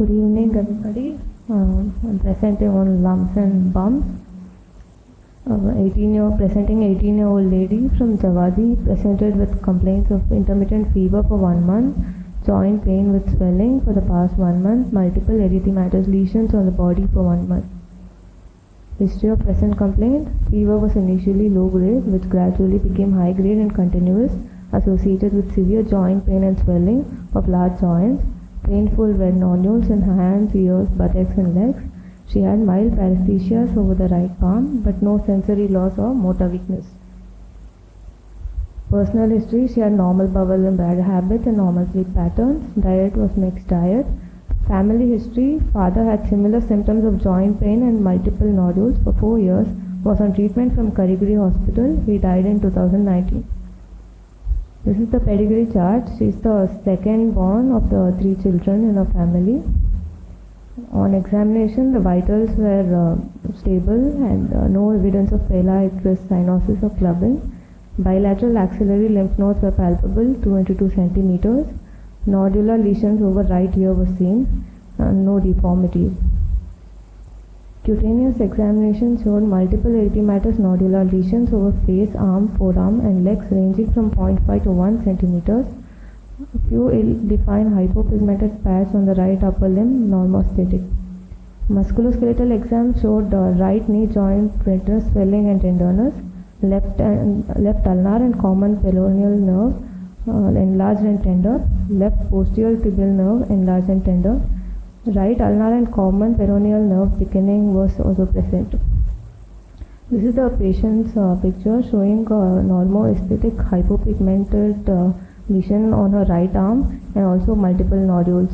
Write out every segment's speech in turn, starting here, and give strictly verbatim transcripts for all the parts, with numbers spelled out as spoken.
Good evening, everybody. Uh, I'm presenting on lumps and bumps. Uh, eighteen year presenting eighteen year old lady from Javadi presented with complaints of intermittent fever for one month, joint pain with swelling for the past one month, multiple erythematous lesions on the body for one month. History of present complaint: fever was initially low grade, which gradually became high grade and continuous, associated with severe joint pain and swelling of large joints, painful red nodules in her hands, ears, buttocks and legs. She had mild paresthesias over the right palm, but no sensory loss or motor weakness. Personal history: she had normal bowel and bladder habits and normal sleep patterns. Diet was mixed diet. Family history: father had similar symptoms of joint pain and multiple nodules for four years, was on treatment from Kariguri Hospital. He died in two thousand nineteen. This is the pedigree chart. She is the second born of the three children in her family. On examination, the vitals were uh, stable and uh, no evidence of pala, icterus, cyanosis or clubbing. Bilateral axillary lymph nodes were palpable, two into two centimeters. Nodular lesions over right ear were seen, uh, no deformities. Cutaneous examination showed multiple erythematous nodular lesions over face, arm, forearm and legs ranging from zero point five to one centimeters. A few ill-defined hypopigmented spots on the right upper limb, normostatic. Musculoskeletal exam showed uh, right knee joint redness, swelling and tenderness, left and left ulnar and common peroneal nerve uh, enlarged and tender, left posterior tibial nerve enlarged and tender, right ulnar and common peroneal nerve thickening was also present. This is the patient's uh, picture showing uh, normoaesthetic hypopigmented uh, lesion on her right arm and also multiple nodules.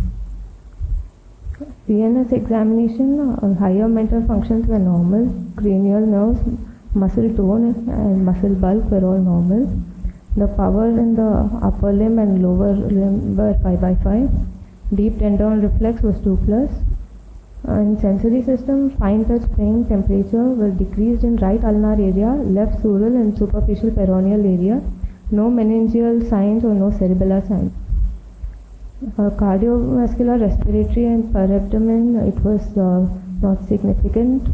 C N S examination: uh, higher mental functions were normal, cranial nerves, muscle tone and muscle bulk were all normal. The power in the upper limb and lower limb were five by five. Deep tendon reflex was two plus. In sensory system, fine touch, pain, temperature were decreased in right ulnar area, left sural and superficial peroneal area. No meningeal signs or no cerebellar signs. Uh, cardiovascular, respiratory and per abdomen, it was uh, not significant.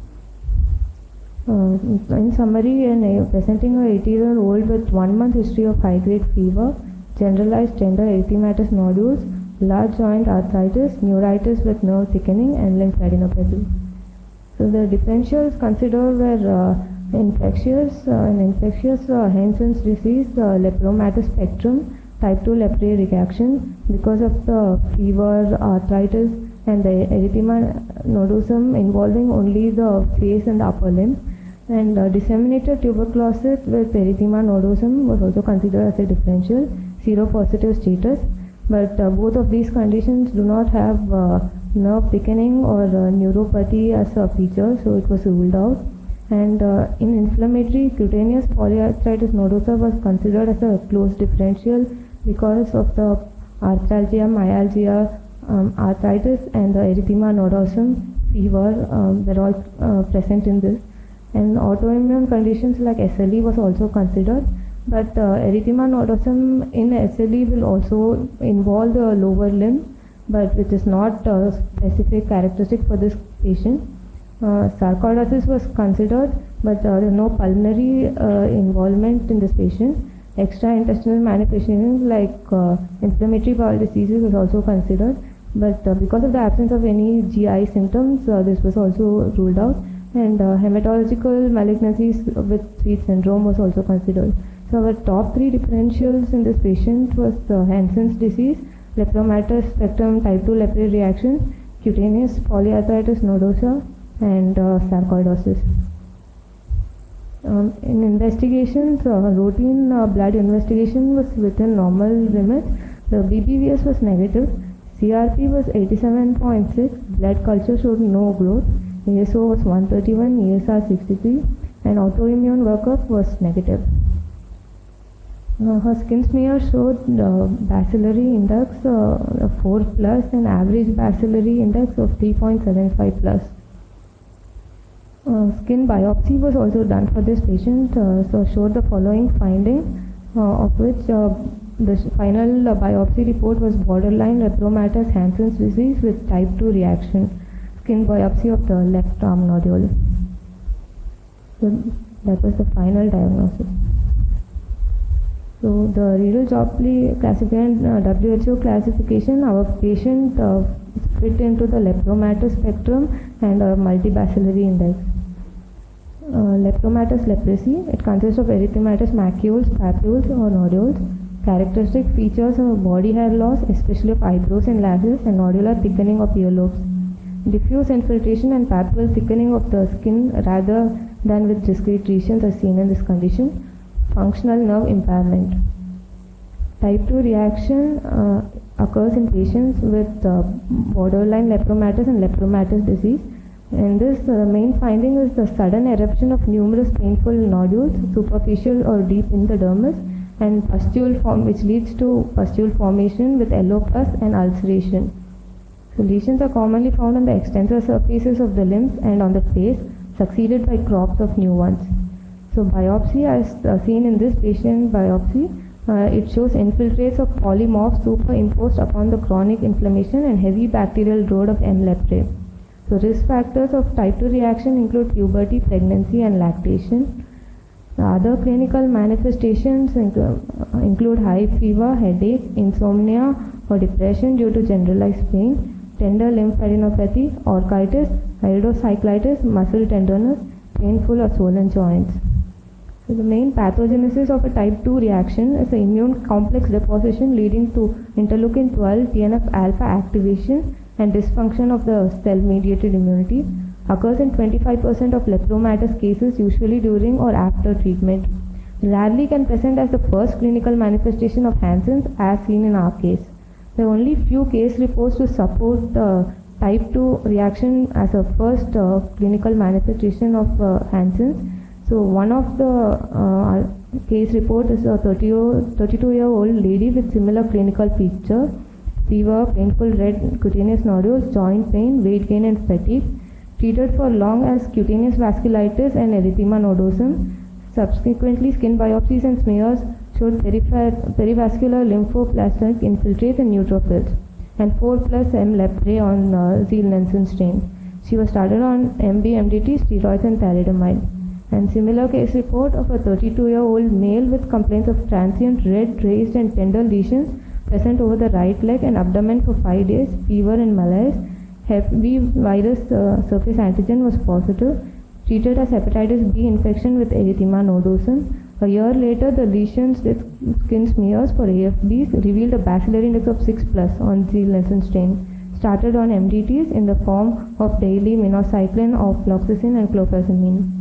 Uh, in summary, an, uh, presenting a eighty year old with one month history of high grade fever, generalized tender erythematous nodules, large joint arthritis, neuritis with nerve thickening and lymphadenopathy. So the differentials considered were uh, infectious, uh, an infectious uh, Hansen's disease, uh, lepromatous spectrum, type two lepre reaction because of the fever, arthritis and the erythema nodosum involving only the face and the upper limb, and uh, disseminated tuberculosis with erythema nodosum was also considered as a differential seropositive status, but uh, both of these conditions do not have uh, nerve thickening or uh, neuropathy as a feature, so it was ruled out. And uh, in inflammatory, cutaneous polyarthritis nodosa was considered as a close differential because of the arthralgia, myalgia, um, arthritis and the erythema nodosum, fever um, were all uh, present in this. And autoimmune conditions like S L E was also considered, but uh, erythema nodosum in S L E will also involve the lower limb, but which is not uh, specific characteristic for this patient. Uh, sarcoidosis was considered, but uh, there is no pulmonary uh, involvement in this patient. Extraintestinal manifestations like uh, inflammatory bowel diseases was also considered, but uh, because of the absence of any G I symptoms, uh, this was also ruled out. And uh, hematological malignancies with Sweet syndrome was also considered. So our top three differentials in this patient was uh, Hansen's disease, lepromatous spectrum type two lepre reaction, cutaneous polyarthritis nodosa, and uh, sarcoidosis. Um, in investigations, uh, routine uh, blood investigation was within normal limits. The B B V S was negative, C R P was eighty-seven point six, blood culture showed no growth, A S O was one thirty-one, E S R sixty-three, and autoimmune workup was negative. Uh, her skin smear showed uh, bacillary index uh, four plus and average bacillary index of three point seven five plus. Uh, skin biopsy was also done for this patient, uh, so showed the following findings, uh, of which uh, the final uh, biopsy report was borderline lepromatous Hansen's disease with type two reaction, skin biopsy of the left arm nodule. So that was the final diagnosis. So the Riedel-Jopley classification, uh, W H O classification, our patient uh, fit into the lepromatous spectrum and a multibacillary index. Uh, lepromatous leprosy, it consists of erythematous macules, papules or nodules. Characteristic features are body hair loss, especially of eyebrows and lashes, and nodular thickening of earlobes. Diffuse infiltration and papular thickening of the skin rather than with discrete lesions are seen in this condition. Functional nerve impairment. Type two reaction uh, occurs in patients with uh, borderline lepromatous and lepromatous disease. In this, the uh, main finding is the sudden eruption of numerous painful nodules, superficial or deep in the dermis, and pustule form, which leads to pustule formation with yellow pus and ulceration. So lesions are commonly found on the extensor surfaces of the limbs and on the face, succeeded by crops of new ones. So biopsy, as uh, seen in this patient biopsy, uh, it shows infiltrates of polymorph superimposed upon the chronic inflammation and heavy bacterial load of M. leprae. So risk factors of type two reaction include puberty, pregnancy and lactation. The other clinical manifestations inclu- include high fever, headache, insomnia or depression due to generalized pain, tender lymphadenopathy, orchitis, iridocyclitis, muscle tenderness, painful or swollen joints. So the main pathogenesis of a type two reaction is the immune complex deposition leading to interleukin twelve, T N F alpha activation and dysfunction of the cell-mediated immunity. Occurs in twenty-five percent of lepromatous cases, usually during or after treatment. Rarely can present as the first clinical manifestation of Hansen's, as seen in our case. There are only few case reports to support uh, type two reaction as a first uh, clinical manifestation of uh, Hansen's. So one of the uh, case report is a thirty-two year old lady with similar clinical features: fever, painful red cutaneous nodules, joint pain, weight gain and fatigue. Treated for long as cutaneous vasculitis and erythema nodosum. Subsequently, skin biopsies and smears showed perivascular lymphoplastic infiltrates and neutrophils, and four plus M. leprae on uh, Ziel-Nensen stain. She was started on M B M D T, steroids and thalidomide. And similar case report of a thirty-two year old male with complaints of transient red, raised and tender lesions present over the right leg and abdomen for five days, fever and malaise. Hep B virus uh, surface antigen was positive. Treated as hepatitis B infection with erythema nodosum. A year later, the lesions with skin smears for A F Bs revealed a bacillary index of six plus on Ziel-Nensen stain. Started on M D Ts in the form of daily minocycline, ofloxacin and clofazimine.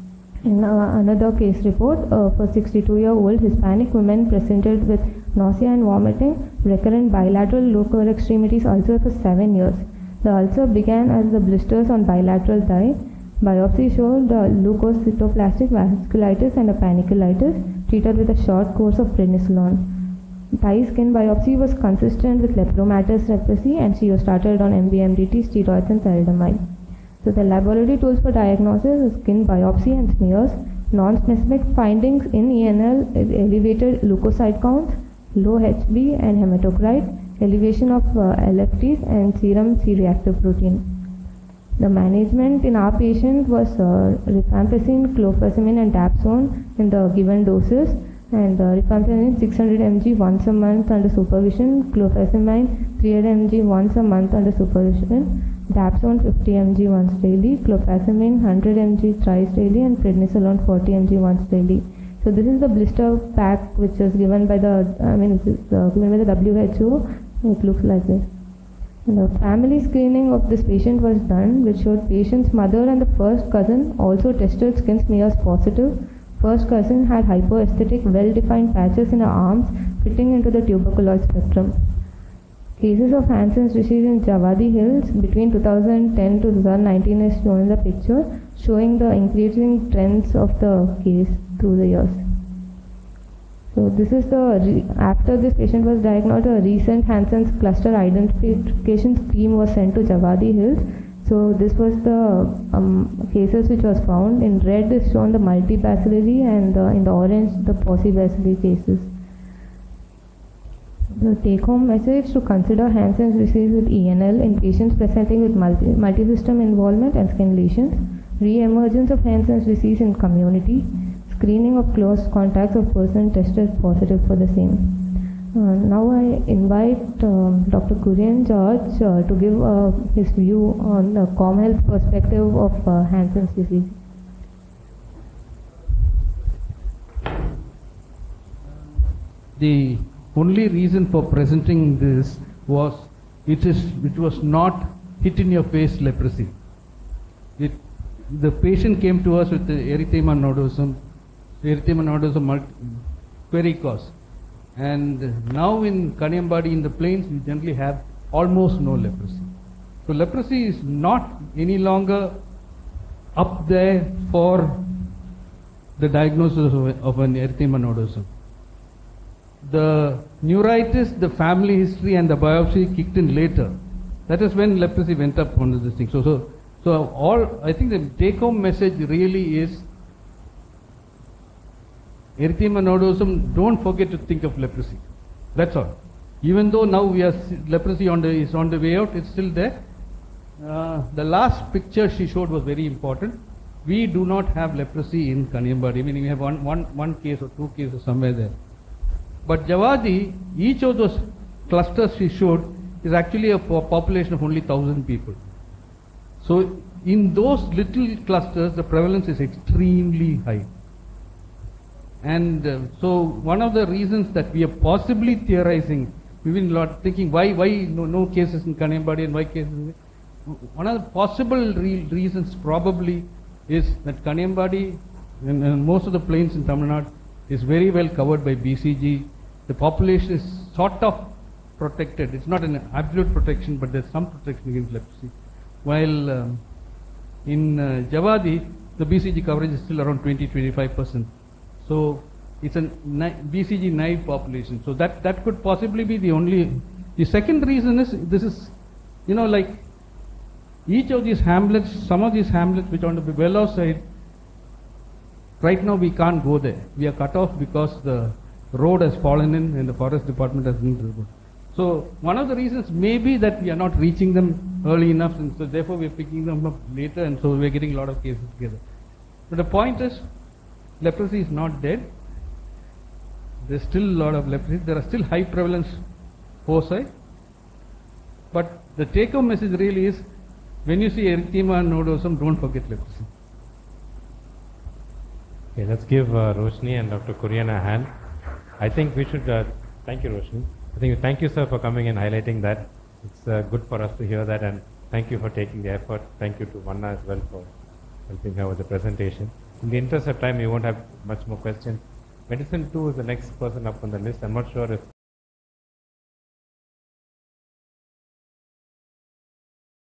In uh, another case report, uh, for sixty-two year old Hispanic women presented with nausea and vomiting, recurrent bilateral lower extremities ulcer for seven years. The ulcer began as the blisters on bilateral thigh. Biopsy showed the leukocytoplastic vasculitis and a panniculitis, treated with a short course of prednisolone. Thigh skin biopsy was consistent with lepromatous leprosy, and she was started on M B M D T, steroids and thalidomide. So the laboratory tools for diagnosis is skin biopsy and smears. Non-specific findings in E N L, elevated leukocyte counts, low H B and hematocrit, elevation of uh, L F Ts and serum C-reactive protein. The management in our patient was uh, rifampicin, clofazimine and dapsone in the given doses, and uh, rifampicin six hundred milligrams once a month under supervision, clofazimine three hundred milligrams once a month under supervision, dapsone fifty milligrams once daily, clofazimine one hundred milligrams thrice daily, and prednisolone forty milligrams once daily. So this is the blister pack which is given by the, I mean, it is uh, given by the W H O. It looks like this. And the family screening of this patient was done, which showed patient's mother and the first cousin also tested skin smears positive. First cousin had hypoaesthetic, well-defined patches in her arms fitting into the tuberculosis spectrum. Cases of Hansen's disease in Javadi Hills between two thousand ten to two thousand nineteen is shown in the picture, showing the increasing trends of the case through the years. So this is the, after this patient was diagnosed, a recent Hansen's cluster identification scheme was sent to Javadi Hills. So this was the um, cases which was found. In red is shown the multibacillary, and uh, in the orange the paucibacillary cases. The take-home message to consider Hansen's disease with E N L in patients presenting with multi multi-system involvement and skin lesions, re-emergence of Hansen's disease in community, screening of close contacts of person tested positive for the same. Uh, now I invite um, Doctor Kurian George uh, to give uh, his view on the ComHealth perspective of uh, Hansen's disease. The only reason for presenting this was it is it was not hit in your face leprosy. It, the patient came to us with the erythema nodosum, erythema nodosum quericos, and now in Kaniambadi in the plains we generally have almost no leprosy. So leprosy is not any longer up there for the diagnosis of, of an erythema nodosum. The neuritis, the family history and the biopsy kicked in later. That is when leprosy went up on this thing. So, so, so all, I think the take-home message really is erythema nodosum, don't forget to think of leprosy. That's all. Even though now we are, leprosy on the, is on the way out, it's still there. Uh, the last picture she showed was very important. We do not have leprosy in Kaniambadi. Meaning we have one, one, one case or two cases somewhere there. But Javadi, each of those clusters she showed is actually a population of only one thousand people. So in those little clusters, the prevalence is extremely high. And uh, so one of the reasons that we are possibly theorizing, we've been lot thinking why why no, no cases in Kaniambadi and why cases in, one of the possible re reasons probably is that Kaniambadi and, and most of the plains in Tamil Nadu is very well covered by B C G. The population is sort of protected. It's not an absolute protection, but there's some protection against leprosy. While um, in uh, Javadi, the B C G coverage is still around twenty to twenty-five percent. So it's a B C G naive population. So that, that could possibly be the only. The second reason is this is, you know, like each of these hamlets, some of these hamlets which are on the Bellows side, right now we can't go there. We are cut off because the road has fallen in and the forest department has been removed. So one of the reasons may be that we are not reaching them early enough, and so therefore we are picking them up later, and so we are getting a lot of cases together. But the point is, leprosy is not dead. There's still a lot of leprosy. There are still high prevalence foci. But the take-home message really is, when you see erythema nodosum, don't forget leprosy. Okay, let's give uh, Roshni and Doctor Kurian a hand. I think we should, uh, thank you Roshni. I think thank you sir for coming and highlighting that. It's uh, good for us to hear that, and thank you for taking the effort. Thank you to Vanna as well for helping her with the presentation. In the interest of time, we won't have much more questions. Medicine two is the next person up on the list. I'm not sure if